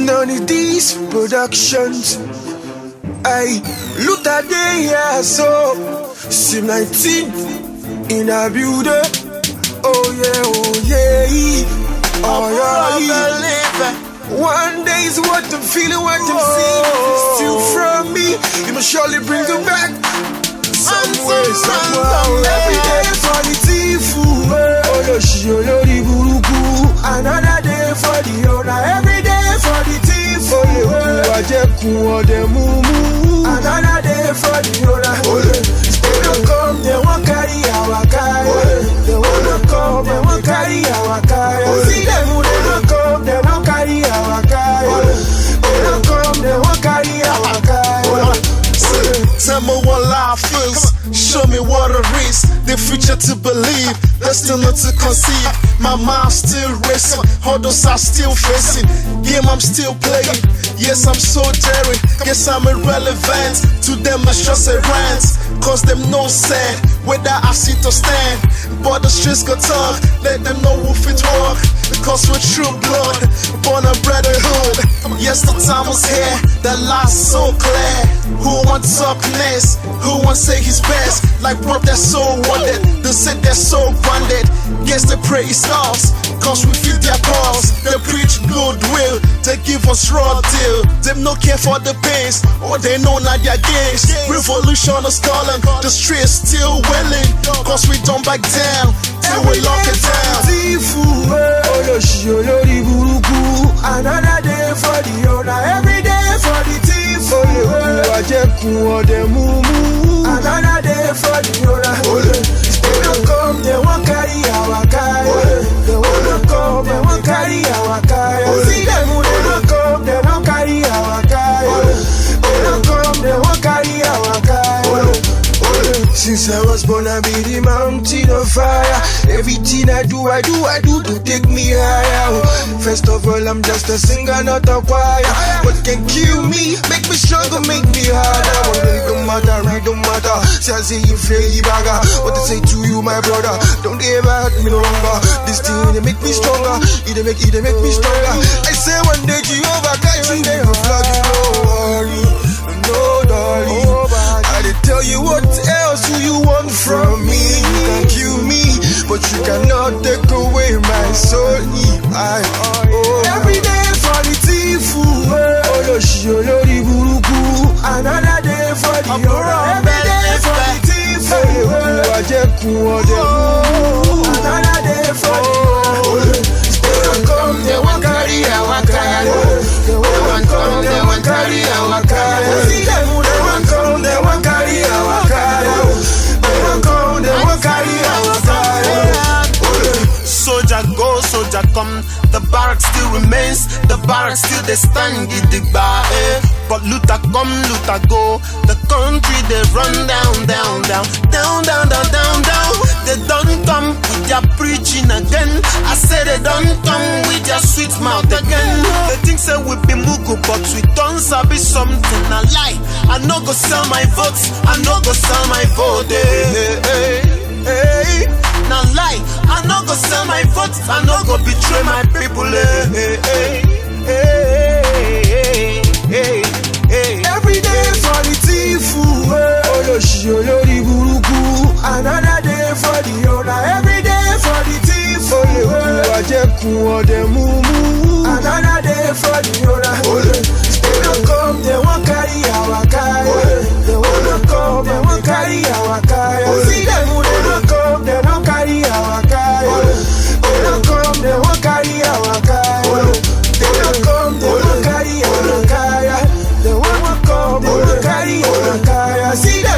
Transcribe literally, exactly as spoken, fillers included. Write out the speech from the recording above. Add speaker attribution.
Speaker 1: NONNY D's productions. Ay, look at the yeah, so Sym nineteen in a building. Oh yeah, oh yeah, oh yeah. One day is what I'm feeling, what I'm seeing. Still from me, you must surely bring it back. Somewhere, somewhere, every day for the Tifu. Oloshy, Olori Buruku. Another day for the owner, every day for the Tifu. Another day for the owner. They don't come, they won't carry our car. They won't come, they won't carry our car. See them, they don't come, they won't carry our car. They don't come, they won't carry our car.
Speaker 2: Tell me what life is, show me what it is. The future to believe, destiny to conceive. My mind still racing, hurdles are still facing. Game I'm still playing, yes I'm so daring. Yes I'm irrelevant, to them it's just a rant. Cause them no sad, whether I sit or stand. But the streets go talk, let them know who fit walk. Because we're true blood, born a brotherhood. Yes the time was here, the light so clear. Who wants up next? Who wants say his best? Like bro, they're so wanted. They say they're so branded. Guess they pray it's us, cause we feel their cause. They preach goodwill, they give us raw deal. Them no care for the pains, or they know not their gains. Revolution is calling, the streets still willing. Cause we don't back down, till we lock it down.
Speaker 1: Oloshy, Olori Buruku. Another day for the owner, every day for the thief. Another day for the owner. They don't come, they won't carry our car. They won't come, they won't carry our car. See them, they don't come, they don't carry our car. They don't come, they won't carry our car. Since I was born, I be the mountain of fire. Everything I do, I do, I do to take me higher. First of all, I'm just a singer, not a choir. What can kill me, make me stronger, make me harder. It don't matter, it don't matter. Say I say you feel you bagger. What to say to you, my brother? Don't ever hurt me no longer. This thing, they make me stronger. It make, it make me stronger. I say one day, Jehovah, guide me, they will flog you. No worry, no darling. I did tell you what else do you want from me? You can kill me, but you cannot take away my soul. I, oh. Every day for the Tifu. Oloshy, Olori Buruku. Another day for the owner. Every day for the Tifu. Another day for the owner. They don't come, they won't carry our car. They won't come, they won't carry our car. See them, they won't come, they won't carry our car. They won't come, they won't carry our car.
Speaker 2: Soldier go, soldier come. The barrack still remains. The barrack still they stand in the bar. Eh. But Luther come, Luther go. The country they run down, down, down, down, down, down, down, down. They don't come with their preaching again. I say they don't come with their sweet mouth again. They think say we be mugu, but we don't sabi something. I lie. I no go sell my votes. I no go sell my vote. Hey, hey, hey. Now lie. I no go sell my votes. I no go betray my people. Hey, hey, hey, hey, hey. Every day for the Tifu.
Speaker 1: Oloshy, Olori Buruku. Another day for the owner. Every day for the Tifu. Another day for the owner. They don't come, they won't carry our car. They won't come, they won't carry our car. See them, they don't come, they don't carry our car. They don't come, they won't carry our car. They don't come, they won't carry our car. They won't come, they won't carry our car. See them.